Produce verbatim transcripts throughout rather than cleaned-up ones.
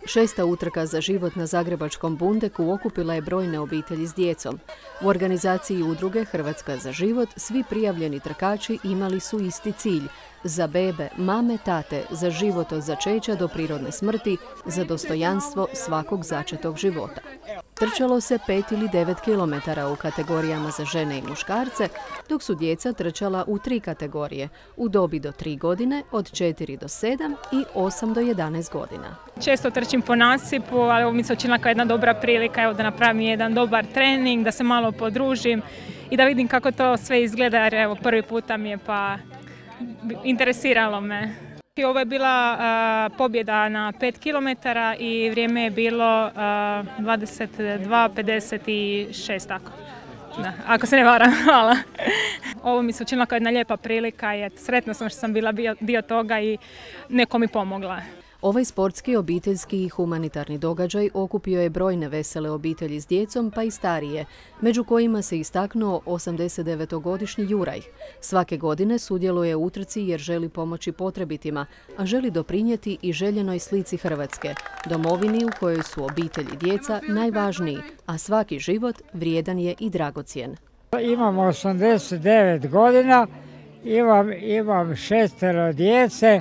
Šesta utrka za život na zagrebačkom Bundeku okupila je brojne obitelji s djecom. U organizaciji udruge Hrvatska za život svi prijavljeni trkači imali su isti cilj – za bebe, mame, tate, za život od začeća do prirodne smrti, za dostojanstvo svakog začetog života. Trčalo se pet ili devet kilometara u kategorijama za žene i muškarce, dok su djeca trčala u tri kategorije, u dobi do tri godine, od četiri do sedam i osam do jedanaest godina. Često trčim po nasipu, ali ovo mi se učinila kao jedna dobra prilika evo, da napravim jedan dobar trening, da se malo podružim i da vidim kako to sve izgleda, jer evo, prvi puta mi je pa interesiralo me. I ovo je bila uh, pobjeda na pet kilometara i vrijeme je bilo uh, dvadeset dva pedeset šest, tako. Da, ako se ne varam, hvala. Ovo mi se učinila kao jedna lijepa prilika i sretna sam što sam bila dio toga i neko mi pomogla. Ovaj sportski, obiteljski i humanitarni događaj okupio je brojne vesele obitelji s djecom, pa i starije, među kojima se istaknuo osamdesetdevetogodišnji Juraj. Svake godine sudjeluje u utrci jer želi pomoći potrebitima, a želi doprinijeti i željenoj slici Hrvatske, domovini u kojoj su obitelj i djeca najvažniji, a svaki život vrijedan je i dragocjen. Imam osamdeset devet godina, imam, imam šestero djece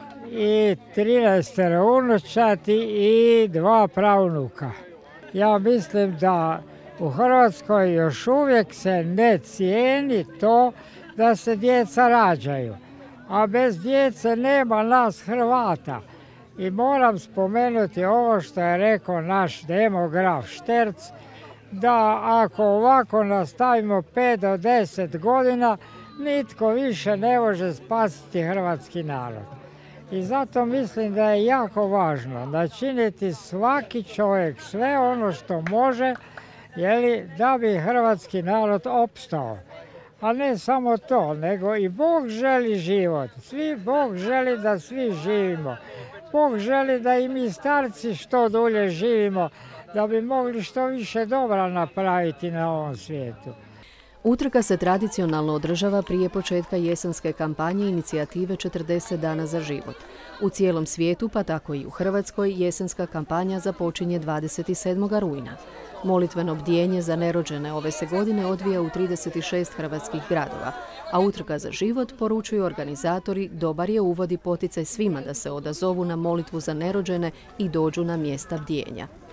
i trinaestero unučati i dva pravnuka. Ja mislim da u Hrvatskoj još uvijek se ne cijeni to da se djeca rađaju, a bez djece nema nas Hrvata. I moram spomenuti ovo što je rekao naš demograf Šterc, da ako ovako nastavimo pet do deset godina, nitko više ne može spasiti hrvatski narod. I zato mislim da je jako važno načiniti svaki čovjek sve ono što može, jeli, da bi hrvatski narod opstao. A ne samo to, nego i Bog želi život. Svi Bog želi da svi živimo. Bog želi da i mi starci što dulje živimo, da bi mogli što više dobra napraviti na ovom svijetu. Utrka se tradicionalno održava prije početka jesenske kampanje inicijative četrdeset dana za život. U cijelom svijetu, pa tako i u Hrvatskoj, jesenska kampanja započinje dvadeset sedmog rujna. Molitveno bdijenje za nerođene ove se godine odvija u trideset šest hrvatskih gradova, a Utrka za život, poručuju organizatori, dobar je uvod i poticaj svima da se odazovu na molitvu za nerođene i dođu na mjesta bdijenja.